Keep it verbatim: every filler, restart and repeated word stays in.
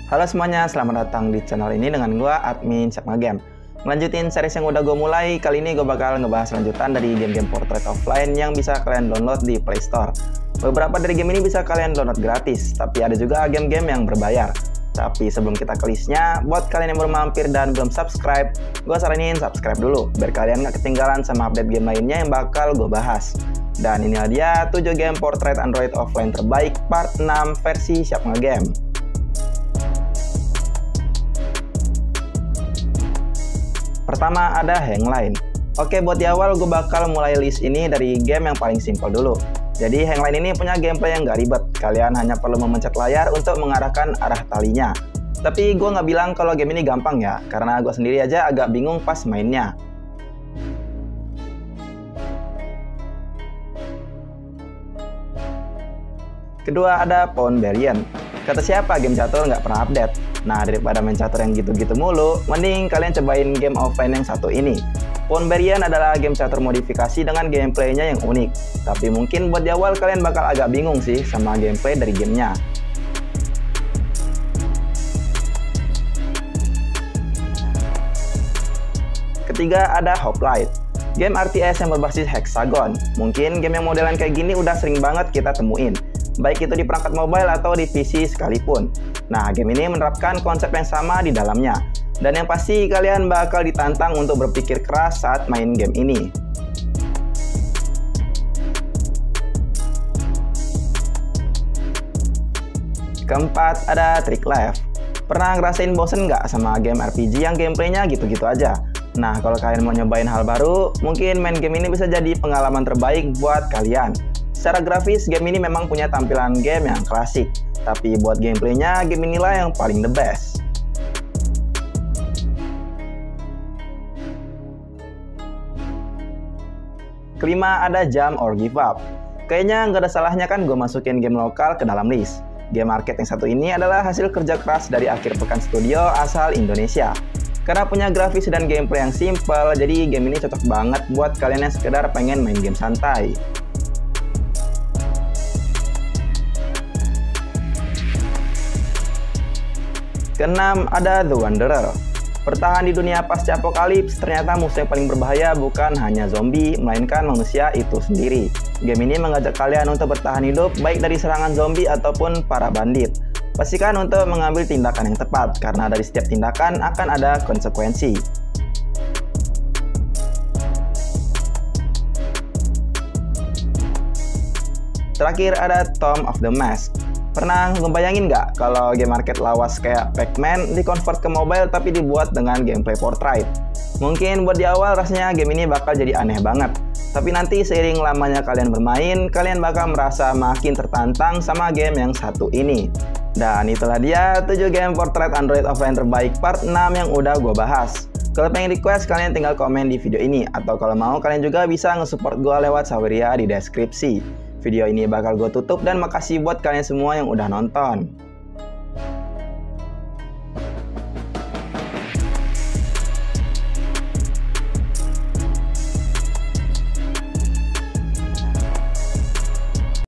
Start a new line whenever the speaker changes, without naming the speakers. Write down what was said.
Halo semuanya, selamat datang di channel ini dengan gua admin Siap Ngegame. Ngelanjutin series yang udah gue mulai, kali ini gue bakal ngebahas lanjutan dari game-game portrait offline yang bisa kalian download di Play Store. Beberapa dari game ini bisa kalian download gratis, tapi ada juga game-game yang berbayar. Tapi sebelum kita ke listnya, buat kalian yang baru mampir dan belum subscribe, gue saranin subscribe dulu, biar kalian gak ketinggalan sama update game lainnya yang bakal gue bahas. Dan inilah dia tujuh game portrait Android offline terbaik part enam versi Siap Ngegame. Pertama ada Hangline. Oke, buat di awal gue bakal mulai list ini dari game yang paling simpel dulu. Jadi Hangline ini punya gameplay yang gak ribet. Kalian hanya perlu memencet layar untuk mengarahkan arah talinya. Tapi gue nggak bilang kalau game ini gampang ya, karena gue sendiri aja agak bingung pas mainnya. Kedua ada Pawn Variant. Kata siapa game catur nggak pernah update? Nah, daripada main catur yang gitu-gitu mulu, mending kalian cobain game offline yang satu ini. Pawn Variant adalah game catur modifikasi dengan gameplaynya yang unik. Tapi mungkin buat di awal kalian bakal agak bingung sih sama gameplay dari gamenya. Ketiga ada Hoplite. Game R T S yang berbasis hexagon. Mungkin game yang modelan kayak gini udah sering banget kita temuin, baik itu di perangkat mobile atau di P C sekalipun. Nah, game ini menerapkan konsep yang sama di dalamnya. Dan yang pasti kalian bakal ditantang untuk berpikir keras saat main game ini. Keempat ada Trick Life. Pernah ngerasain bosen nggak sama game R P G yang gameplaynya gitu-gitu aja? Nah, kalau kalian mau nyobain hal baru, mungkin main game ini bisa jadi pengalaman terbaik buat kalian. Secara grafis, game ini memang punya tampilan game yang klasik, tapi buat gameplaynya, game inilah yang paling the best. Kelima ada Jump or Give Up. Kayaknya nggak ada salahnya kan gue masukin game lokal ke dalam list. Game arcade yang satu ini adalah hasil kerja keras dari Akhir Pekan Studio asal Indonesia. Karena punya grafis dan gameplay yang simple, jadi game ini cocok banget buat kalian yang sekedar pengen main game santai. Keenam ada The Wanderer. Bertahan di dunia pasca apokalips, ternyata musuh yang paling berbahaya bukan hanya zombie, melainkan manusia itu sendiri. Game ini mengajak kalian untuk bertahan hidup baik dari serangan zombie ataupun para bandit. Pastikan untuk mengambil tindakan yang tepat, karena dari setiap tindakan akan ada konsekuensi. Terakhir ada Tomb of the Mask. Pernah ngebayangin nggak kalau game arcade lawas kayak Pac-Man di-convert ke mobile tapi dibuat dengan gameplay portrait? Mungkin buat di awal rasanya game ini bakal jadi aneh banget. Tapi nanti seiring lamanya kalian bermain, kalian bakal merasa makin tertantang sama game yang satu ini. Dan itulah dia tujuh game portrait Android offline terbaik part enam yang udah gue bahas. Kalau pengen request, kalian tinggal komen di video ini. Atau kalau mau, kalian juga bisa nge-support gue lewat Saweria di deskripsi. Video ini bakal gue tutup dan makasih buat kalian semua yang udah nonton.